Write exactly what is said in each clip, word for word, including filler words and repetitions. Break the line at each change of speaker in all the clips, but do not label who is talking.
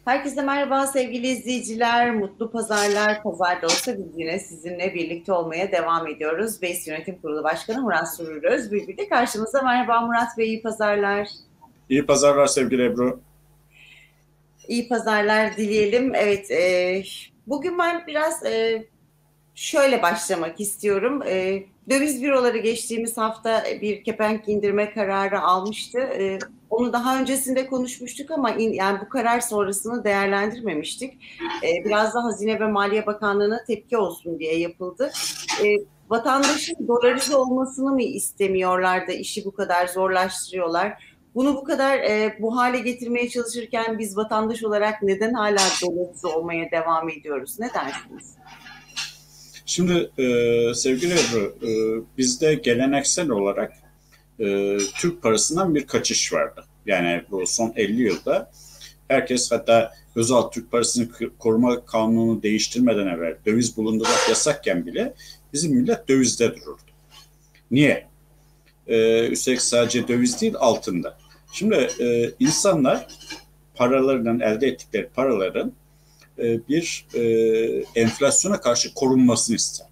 Herkese merhaba sevgili izleyiciler, mutlu pazarlar. Pazarda olsa biz yine sizinle birlikte olmaya devam ediyoruz. BES Yönetim Kurulu Başkanı Murat Sürür Özbülbül de karşımızda. Merhaba Murat Bey, iyi pazarlar.
İyi pazarlar sevgili Ebru.
İyi pazarlar dileyelim. Evet, e, bugün ben biraz e, şöyle başlamak istiyorum. E, döviz büroları geçtiğimiz hafta bir kepenk indirme kararı almıştı. E, onu daha öncesinde konuşmuştuk ama in, yani bu karar sonrasını değerlendirmemiştik. E, biraz da Hazine ve Maliye Bakanlığı'na tepki olsun diye yapıldı. E, Vatandaşın dolarize olmasını mı istemiyorlar da işi bu kadar zorlaştırıyorlar? Bunu bu kadar e, bu hale getirmeye çalışırken biz vatandaş olarak neden hala dolarize olmaya devam ediyoruz? Ne dersiniz?
Şimdi e, sevgili Ebru, e, bizde geleneksel olarak e, Türk parasından bir kaçış vardı. Yani bu son elli yılda herkes, hatta özel Türk parasını koruma kanunu değiştirmeden evvel döviz bulundurmak yasakken bile bizim millet dövizde dururdu. Niye? E, üstelik sadece döviz değil, altında. Şimdi e, insanlar paralarından elde ettikleri paraların e, bir e, enflasyona karşı korunmasını ister.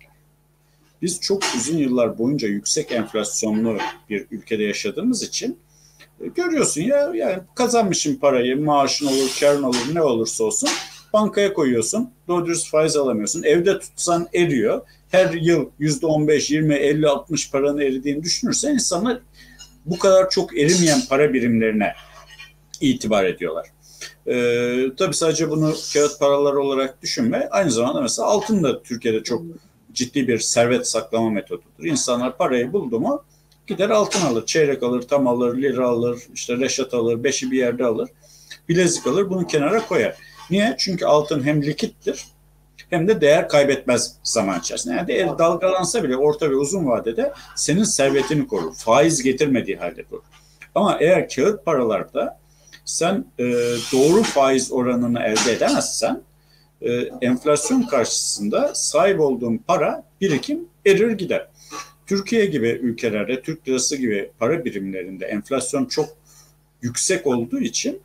Biz çok uzun yıllar boyunca yüksek enflasyonlu bir ülkede yaşadığımız için e, görüyorsun ya, yani kazanmışsın parayı, maaşın olur, karın olur, ne olursa olsun bankaya koyuyorsun, doğru dürüst faiz alamıyorsun. Evde tutsan eriyor. Her yıl yüzde on beş, yirmi, elli, altmış paranın eridiğini düşünürsen insanlar bu kadar çok erimeyen para birimlerine itibar ediyorlar. Ee, tabii sadece bunu kağıt paralar olarak düşünme. Aynı zamanda mesela altın da Türkiye'de çok ciddi bir servet saklama metodudur. İnsanlar parayı buldu mu gider altın alır, çeyrek alır, tam alır, lira alır, işte reşat alır, beşi bir yerde alır, bilezik alır, bunu kenara koyar. Niye? Çünkü altın hem likittir hem de değer kaybetmez zaman içerisinde. Yani değer dalgalansa bile orta ve uzun vadede senin servetini korur. Faiz getirmediği halde korur. Ama eğer kağıt paralarda sen e, doğru faiz oranını elde edemezsen e, enflasyon karşısında sahip olduğun para, birikim erir gider. Türkiye gibi ülkelerde, Türk lirası gibi para birimlerinde enflasyon çok yüksek olduğu için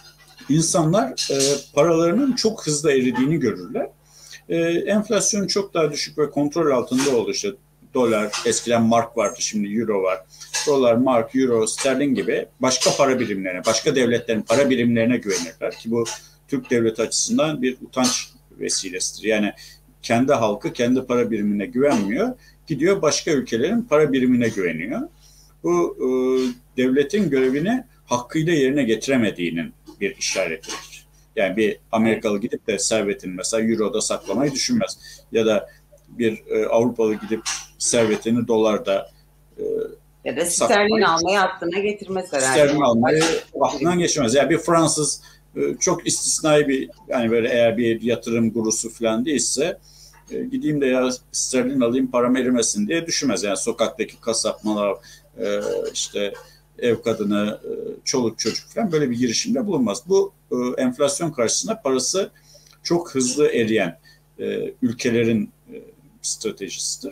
insanlar e, paralarının çok hızlı eridiğini görürler. E, enflasyon çok daha düşük ve kontrol altında olur. İşte dolar, eskiden mark vardı, şimdi euro var. Dolar, mark, euro, sterlin gibi başka para birimlerine, başka devletlerin para birimlerine güvenirler ki bu Türk devleti açısından bir utanç vesilesidir. Yani kendi halkı kendi para birimine güvenmiyor, gidiyor başka ülkelerin para birimine güveniyor. Bu e, devletin görevini hakkıyla yerine getiremediğinin bir işaretidir. Yani bir Amerikalı gidip de servetini mesela euroda saklamayı düşünmez. Ya da bir e, Avrupalı gidip servetini dolarda e,
Ya da sterlin
saklamayı,
almayı aklına getirmez herhalde.
sterlin almayı aklından geçirmez. Yani bir Fransız e, çok istisnai bir, yani böyle eğer bir yatırım gurusu falan değilse e, gideyim de ya sterlin alayım param erimesin diye düşünmez. Yani sokaktaki kasap, manav, e, işte ev kadını, e, çoluk çocuk falan böyle bir girişimde bulunmaz. Bu e, enflasyon karşısında parası çok hızlı eriyen e, ülkelerin e, stratejisidir.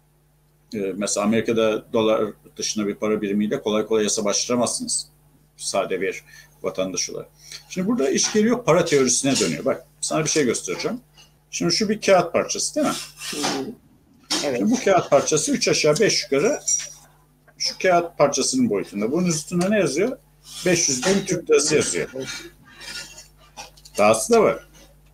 E, mesela Amerika'da dolar dışında bir para birimiyle kolay kolay yasa başlatamazsınız. Sade bir vatandaş olarak. Şimdi burada iş geliyor, para teorisine dönüyor. Bak sana bir şey göstereceğim. Şimdi şu bir kağıt parçası değil mi? Evet. Şimdi bu kağıt parçası üç aşağı beş yukarı şu kağıt parçasının boyutunda. Bunun üstünde ne yazıyor? beş yüz bin Türk lirası yazıyor. Dahası da var.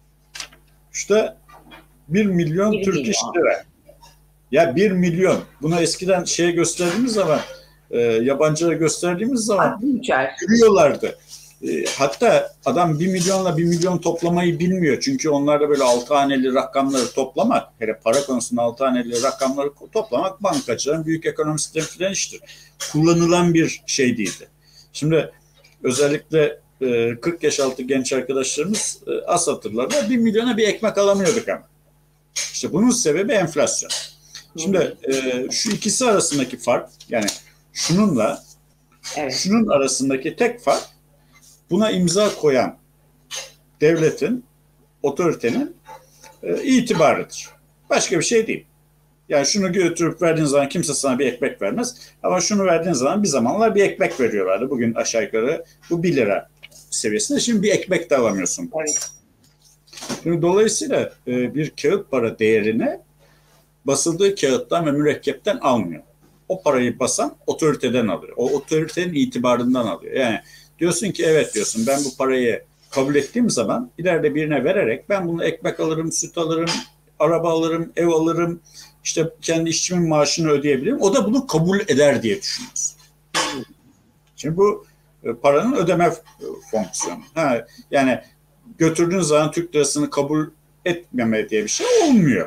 İşte bir milyon Türk iş lira. Ya bir milyon. Buna eskiden şeye gösterdiğimiz zaman, e, yabancılara gösterdiğimiz zaman gülüyorlardı. E, hatta adam bir milyonla bir milyon toplamayı bilmiyor. Çünkü onlarda böyle altı haneli rakamları toplamak, hele para konusunda altı haneli rakamları toplamak bankacıların, büyük ekonomistlerin filan iştir. Kullanılan bir şey değildi. Şimdi özellikle e, kırk yaş altı genç arkadaşlarımız e, az hatırlarlar. Bir milyona bir ekmek alamıyorduk ama. İşte bunun sebebi enflasyon. Şimdi e, şu ikisi arasındaki fark, yani şununla evet. şunun arasındaki tek fark, buna imza koyan devletin, otoritenin e, itibarıdır. Başka bir şey değil. Yani şunu götürüp verdiğin zaman kimse sana bir ekmek vermez. Ama şunu verdiğin zaman bir zamanlar bir ekmek veriyorlardı. Bugün aşağı yukarı bu bir lira seviyesinde. Şimdi bir ekmek de alamıyorsun.
Evet.
Şimdi dolayısıyla e, bir kağıt para değerini basıldığı kağıttan ve mürekkepten almıyor. O parayı basan otoriteden alıyor. O otoritenin itibarından alıyor. Yani diyorsun ki evet diyorsun, ben bu parayı kabul ettiğim zaman ileride birine vererek ben bunu ekmek alırım, süt alırım, araba alırım, ev alırım, işte kendi işçimin maaşını ödeyebilirim. O da bunu kabul eder diye düşünüyorsun. Şimdi bu e, paranın ödeme e, fonksiyonu. Ha, yani götürdüğün zaman Türk lirasını kabul etmeme diye bir şey olmuyor.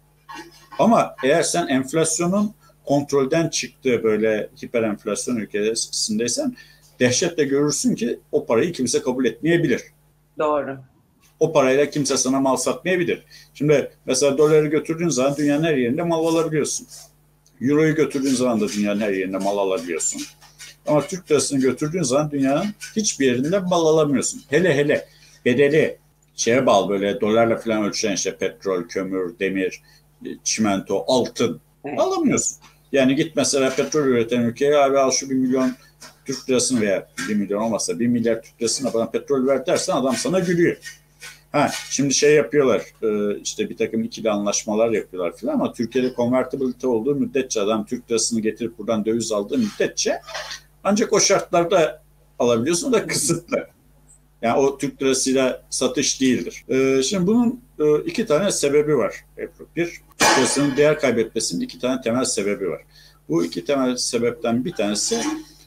Ama eğer sen enflasyonun kontrolden çıktığı böyle hiper enflasyon ülkesindeysen dehşetle görürsün ki o parayı kimse kabul etmeyebilir.
Doğru.
O parayla kimse sana mal satmayabilir. Şimdi mesela doları götürdüğün zaman dünyanın her yerinde mal alabiliyorsun. Euro'yu götürdüğün zaman da dünyanın her yerinde mal alabiliyorsun. Ama Türk lirasını götürdüğün zaman dünyanın hiçbir yerinde mal alamıyorsun. Hele hele bedeli şeye bağlı, böyle dolarla falan ölçen işte petrol, kömür, demir, çimento, altın evet. alamıyorsun. Yani git mesela petrol üreten ülkeye, abi al şu bir milyon Türk lirasını veya bir milyon olmazsa bir milyar Türk lirasına bana petrol ver dersen adam sana gülüyor. Ha, şimdi şey yapıyorlar, işte bir takım ikili anlaşmalar yapıyorlar filan ama Türkiye'de konvertibilite olduğu müddetçe, adam Türk lirasını getirip buradan döviz aldığı müddetçe ancak o şartlarda alabiliyorsun, da kısıtlı. Yani o Türk lirasıyla satış değildir. Ee, şimdi bunun e, iki tane sebebi var. Bir, Türk lirasının değer kaybetmesinin iki tane temel sebebi var. Bu iki temel sebepten bir tanesi,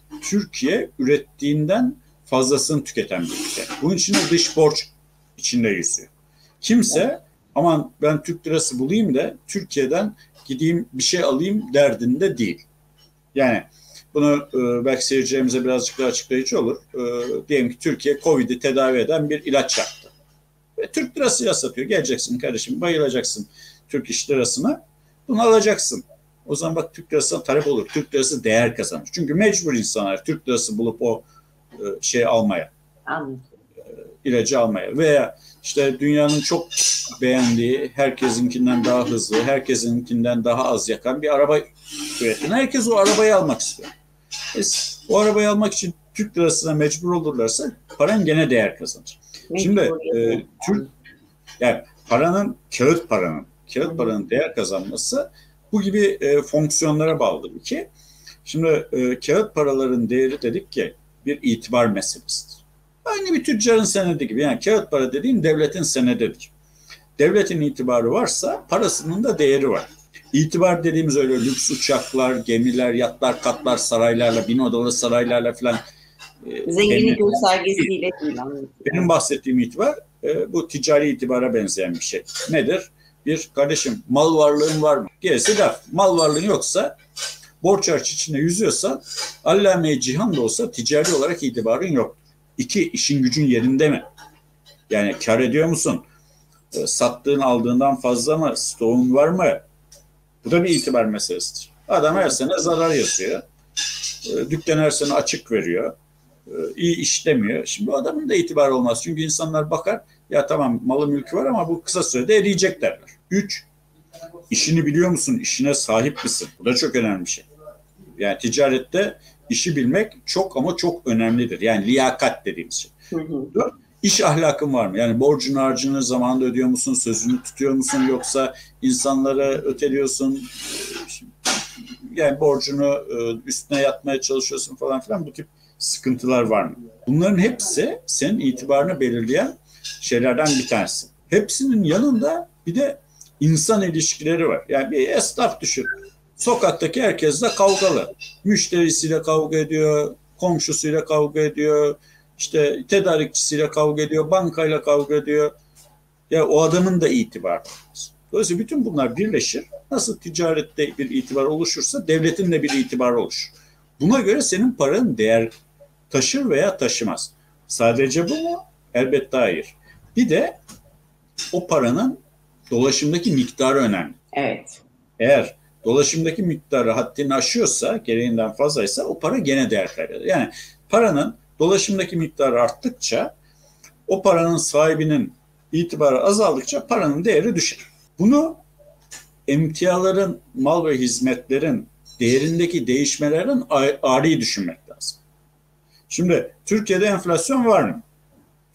Türkiye ürettiğinden fazlasını tüketen bir ülke. Bunun için de dış borç içinde yüzüyor. Kimse aman ben Türk lirası bulayım da Türkiye'den gideyim bir şey alayım derdinde değil. Yani bunu e, belki seyircilerimize birazcık daha açıklayıcı olur. E, diyelim ki Türkiye Covid'i tedavi eden bir ilaç yaptı. Ve Türk lirasıyla satıyor. Geleceksin kardeşim, bayılacaksın Türk iş lirasına. Bunu alacaksın. O zaman bak Türk lirasına talep olur. Türk lirası değer kazanır. Çünkü mecbur insanlar Türk lirası bulup o e, şey almaya.
Anladım.
E, ilacı almaya. Veya işte dünyanın çok beğendiği, herkesinkinden daha hızlı, herkesinkinden daha az yakan bir araba üretin. Herkes o arabayı almak istiyor. E, o arabayı almak için Türk lirasına mecbur olurlarsa paran gene değer kazanır. Mecbur Şimdi e, Türk yani paranın, kağıt paranın, kağıt paranın değer kazanması bu gibi e, fonksiyonlara bağlıdır ki. Şimdi e, kağıt paraların değeri dedik ki bir itibar meselesidir. Aynı bir tüccarın senedi gibi. Yani kağıt para dediğin devletin senedidir. Devletin itibarı varsa parasının da değeri var. İtibar dediğimiz öyle lüks uçaklar, gemiler, yatlar, katlar, saraylarla, bin odalı saraylarla falan.
E, Zenginlik göstergesiyle değil.
Benim bahsettiğim itibar e, bu ticari itibara benzeyen bir şey. Nedir? Bir, kardeşim mal varlığın var mı? Gerisi laf. Mal varlığın yoksa, borç harç içinde yüzüyorsan, allame-i cihan da olsa ticari olarak itibarın yok. İki, işin gücün yerinde mi? Yani kar ediyor musun? E, sattığın aldığından fazla mı? Stoğun var mı? Bu da bir itibar meselesidir. Adam her sene zarar yazıyor. E, dükkan her sene açık veriyor. E, iyi işlemiyor. Şimdi adamın da itibarı olmaz. Çünkü insanlar bakar, ya tamam malı mülkü var ama bu kısa sürede eriyecek derler. Üç, işini biliyor musun? İşine sahip misin? Bu da çok önemli bir şey. Yani ticarette işi bilmek çok ama çok önemlidir. Yani liyakat dediğimiz şey. Dört, İş ahlakın var mı? Yani borcunu harcını zamanında ödüyor musun? Sözünü tutuyor musun? Yoksa insanlara öteliyorsun? Yani borcunu üstüne yatmaya çalışıyorsun falan filan. Bu tip sıkıntılar var mı? Bunların hepsi senin itibarını belirleyen şeylerden bir tanesi. Hepsinin yanında bir de insan ilişkileri var. Yani bir esnaf düşün. Sokaktaki herkesle kavgalı. Müşterisiyle kavga ediyor, komşusuyla kavga ediyor, İşte tedarikçisiyle kavga ediyor, bankayla kavga ediyor. Ya o adamın da itibarı olmaz. Dolayısıyla bütün bunlar birleşir. Nasıl ticarette bir itibar oluşursa devletin de bir itibarı oluşur. Buna göre senin paranın değer taşır veya taşımaz. Sadece bu mu? Elbette hayır. Bir de o paranın dolaşımdaki miktarı önemli.
Evet.
Eğer dolaşımdaki miktarı haddini aşıyorsa, gereğinden fazlaysa o para gene değer kaybeder. Yani paranın dolaşımdaki miktarı arttıkça, o paranın sahibinin itibarı azaldıkça paranın değeri düşer. Bunu emtiaların, mal ve hizmetlerin değerindeki değişmelerin ari düşünmek lazım. Şimdi Türkiye'de enflasyon var mı?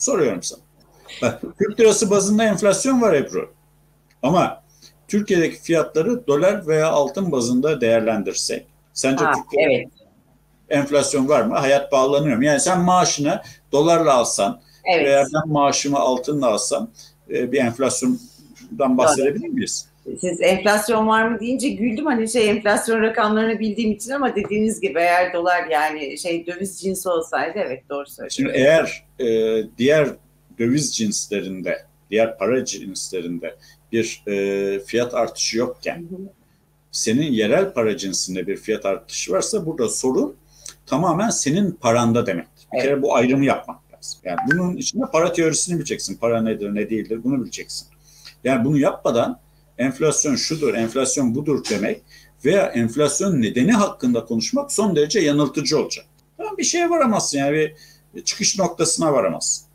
Soruyorum sana. Bak, Türk lirası bazında enflasyon var Ebru. Ama Türkiye'deki fiyatları dolar veya altın bazında değerlendirsek, sence
Ha,
Türkiye'de
evet,
enflasyon var mı? Hayat bağlanıyor mu? Yani sen maaşını dolarla alsan veya
evet.
ben maaşımı altınla alsam e, bir enflasyondan
Doğru.
bahsedebilir miyiz?
Siz enflasyon var mı deyince güldüm, hani şey, enflasyon rakamlarını bildiğim için, ama dediğiniz gibi eğer dolar, yani şey, döviz cinsi olsaydı, evet, doğru
Şimdi
söylüyorsunuz.
eğer e, diğer döviz cinslerinde, diğer para cinslerinde bir e, fiyat artışı
Hı
yokken
hı.
senin yerel para cinsinde bir fiyat artışı varsa burada sorun tamamen senin paranda demektir. Bir
Evet,
kere bu ayrımı yapmak lazım. Yani bunun içinde para teorisini bileceksin. Para nedir, ne değildir bunu bileceksin. Yani bunu yapmadan enflasyon şudur, enflasyon budur demek veya enflasyon nedeni hakkında konuşmak son derece yanıltıcı olacak. Tamam, bir şeye varamazsın, yani bir çıkış noktasına varamazsın.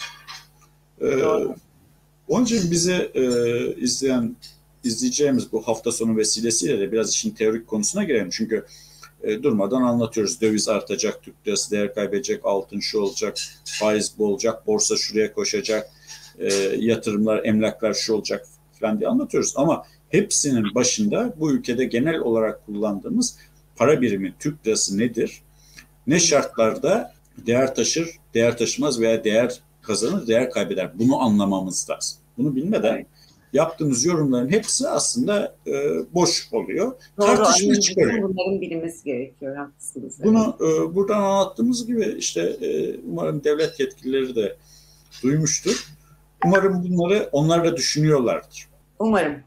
Ee,
doğru.
Onun için bizi e, izleyen izleyeceğimiz bu hafta sonu vesilesiyle de biraz işin teorik konusuna girelim. Çünkü e, durmadan anlatıyoruz. Döviz artacak, Türk lirası değer kaybedecek, altın şu olacak, faiz bu olacak, borsa şuraya koşacak, e, yatırımlar, emlaklar şu olacak falan diye anlatıyoruz. Ama hepsinin başında bu ülkede genel olarak kullandığımız para birimi Türk lirası nedir? Ne şartlarda değer taşır, değer taşımaz veya değer kazanır, değer kaybeder? Bunu anlamamız lazım. Bunu bilmeden
Evet.
yaptığımız yorumların hepsi aslında e, boş oluyor.
Doğru,
Tartışma
analiz için
çıkarıyor.
bunların bilinmesi gerekiyor. Haklısınız, evet.
Bunu e, buradan anlattığımız gibi işte e, umarım devlet yetkilileri de duymuştur. Umarım bunları onlar da düşünüyorlardır.
Umarım.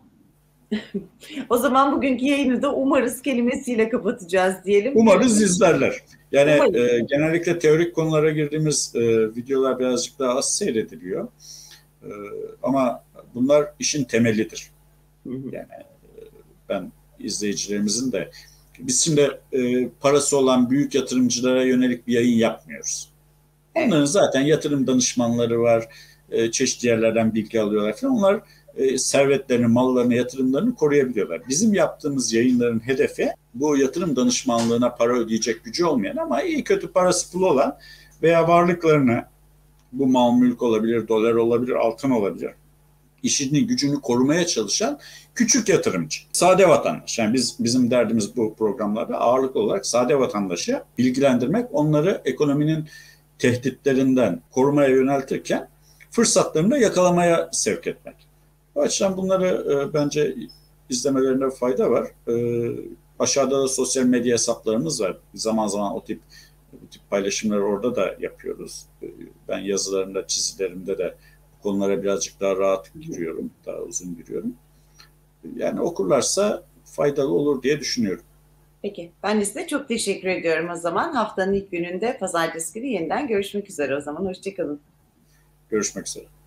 O zaman bugünkü yayını da umarız kelimesiyle kapatacağız diyelim.
Umarız
Görüşmek üzere.
izlerler. Yani
Umarım.
e, genellikle teorik konulara girdiğimiz e, videolar birazcık daha az seyrediliyor. E, Ama bunlar işin temelidir.
Hı hı.
Yani ben izleyicilerimizin de biz şimdi e, parası olan büyük yatırımcılara yönelik bir yayın yapmıyoruz.
Evet,
Onların zaten yatırım danışmanları var, e, çeşitli yerlerden bilgi alıyorlar falan. Onlar e, servetlerini, mallarını, yatırımlarını koruyabiliyorlar. Bizim yaptığımız yayınların hedefi bu yatırım danışmanlığına para ödeyecek gücü olmayan ama iyi kötü parası pulu olan veya varlıklarını, bu mal mülk olabilir, dolar olabilir, altın olabilir, işini gücünü korumaya çalışan küçük yatırımcı. Sade vatandaş. Yani biz bizim derdimiz bu programlarda ağırlıklı olarak sade vatandaşı bilgilendirmek, onları ekonominin tehditlerinden korumaya yöneltirken fırsatlarını da yakalamaya sevk etmek. O açıdan bunları e, bence izlemelerinde fayda var. E, aşağıda da sosyal medya hesaplarımız var. Zaman zaman o tip bu tip paylaşımları orada da yapıyoruz. E, ben yazılarımda, çizilerimde de bu konulara birazcık daha rahat giriyorum, daha uzun giriyorum. Yani okurlarsa faydalı olur diye düşünüyorum.
peki. Ben de size çok teşekkür ediyorum o zaman. Haftanın ilk gününde pazartesi günü yeniden görüşmek üzere o zaman. Hoşçakalın.
Görüşmek üzere.